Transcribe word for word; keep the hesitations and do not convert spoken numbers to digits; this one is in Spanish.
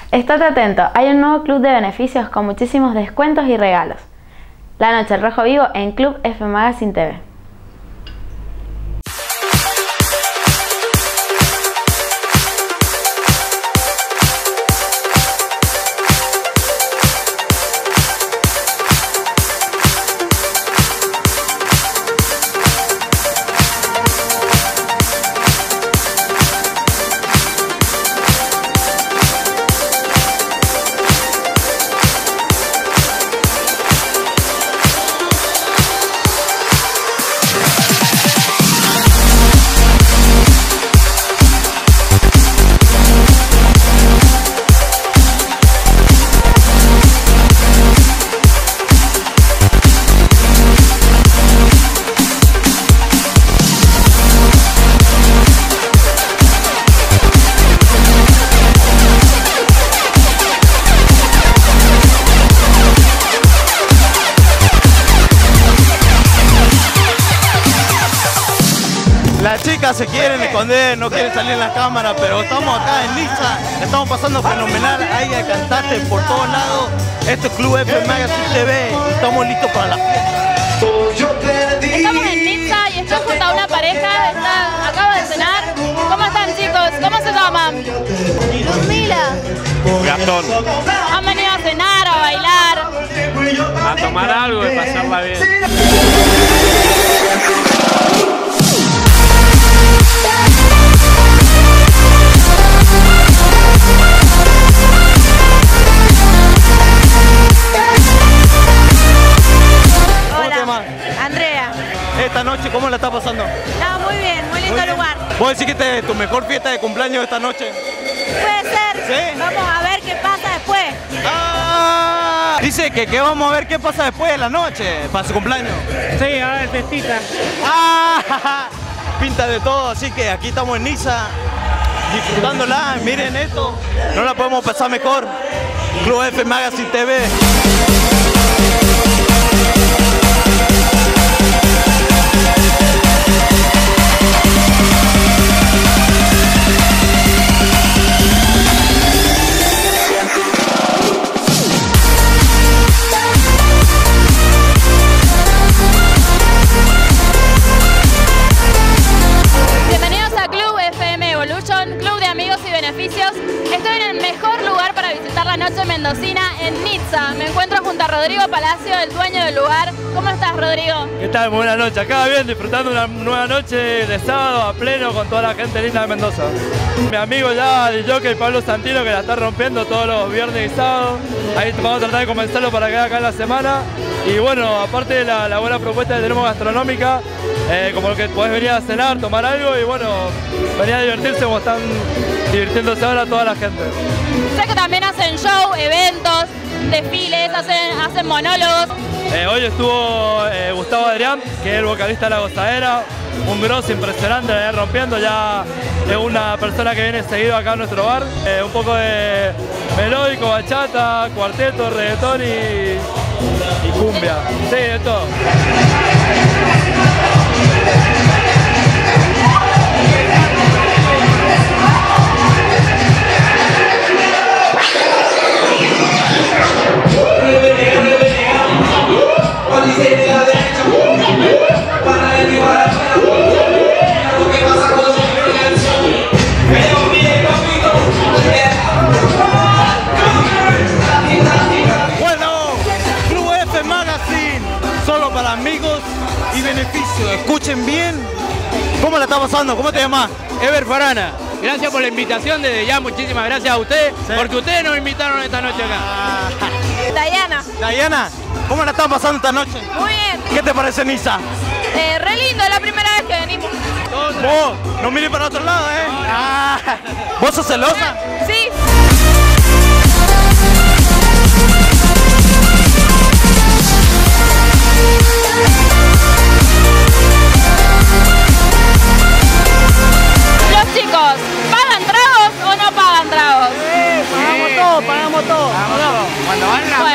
Estate atento, hay un nuevo club de beneficios con muchísimos descuentos y regalos. La noche al rojo vivo en Club F Magazine T V. Las chicas se quieren esconder, no quieren salir en la cámara, pero estamos acá en Niza, estamos pasando fenomenal, hay cantantes por todos lados. Esto es Club F Magazine T V y estamos listos para la fiesta. Estamos en Niza y estoy junto a una pareja, está, acaba de cenar. ¿Cómo están, chicos? ¿Cómo se llaman? Ludmila. Gastón. ¿Han venido a cenar, a bailar? A tomar algo y pasarla bien. Andrea. Esta noche, ¿cómo la está pasando? No, muy bien, muy lindo Muy bien. lugar. ¿Puedo decir que esta es tu mejor fiesta de cumpleaños esta noche? Puede ser. ¿Sí? Vamos a ver qué pasa después. Ah, dice que, que vamos a ver qué pasa después de la noche, para su cumpleaños. Sí, ahora es festita. Ah, pinta de todo, así que aquí estamos en Niza, disfrutándola. Miren esto, no la podemos pasar mejor. Club F Magazine T V. Bienvenidos a Club F M Evolution, club de amigos y beneficios. Estoy en el mejor lugar para visitar la noche mendocina en Niza. Me encuentro junto a Rodrigo Palacio, el dueño del lugar. ¿Cómo estás, Rodrigo? ¿Qué tal? Muy buena noche. Acá bien, disfrutando una nueva noche de sábado a pleno con toda la gente linda de Mendoza. Mi amigo ya, el jockey Pablo Santino, que la está rompiendo todos los viernes y sábados. Ahí vamos a tratar de convencerlo para que haga acá en la semana. Y bueno, aparte de la, la buena propuesta que tenemos gastronómica, eh, como que podés venir a cenar, tomar algo y bueno, venir a divertirse como están divirtiéndose ahora toda la gente. Sé que también hacen show, eventos, desfiles, hacen, hacen monólogos. Eh, hoy estuvo eh, Gustavo Adrián, que es el vocalista de La Gozadera, un grosso impresionante, la viene rompiendo, ya es una persona que viene seguido acá a nuestro bar. Eh, un poco de melódico, bachata, cuarteto, reggaetón y, y cumbia, sí, de todo. Bueno, Club F Magazine, solo para amigos y beneficios. Escuchen bien. ¿Cómo la está pasando? ¿Cómo te llamas? Ever Farana, gracias por la invitación, desde ya muchísimas gracias a ustedes, Sí. porque ustedes nos invitaron esta noche acá. Ah, Dayana. Diana, ¿cómo la están pasando esta noche? Muy bien. ¿Qué te parece Niza? Eh, re lindo, es la primera vez que venimos. Vos, no mires para otro lado, ¿eh? Ah, ¿vos sos celosa? Sí. Los chicos, ¿pagan tragos o no pagan tragos? Pagamos todo, pagamos todo. Cuando van a la